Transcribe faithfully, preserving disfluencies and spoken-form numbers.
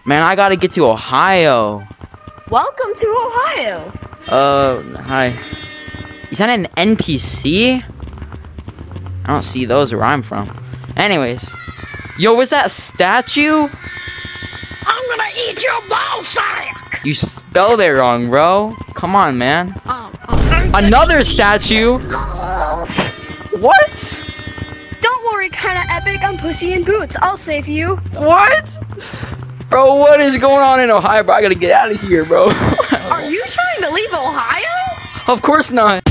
Man, I gotta get to Ohio. Welcome to Ohio. Uh, hi. Is that an N P C? I don't see those where I'm from. Anyways. Yo, was that a statue? I'm gonna eat your ball sack. You spelled it wrong, bro. Come on, man. Um, um, Another statue? What? Don't worry, kinda epic. I'm Pussy in Boots. I'll save you. What? Bro, what is going on in Ohio, bro? I gotta get out of here, bro. Are you trying to leave Ohio? Of course not.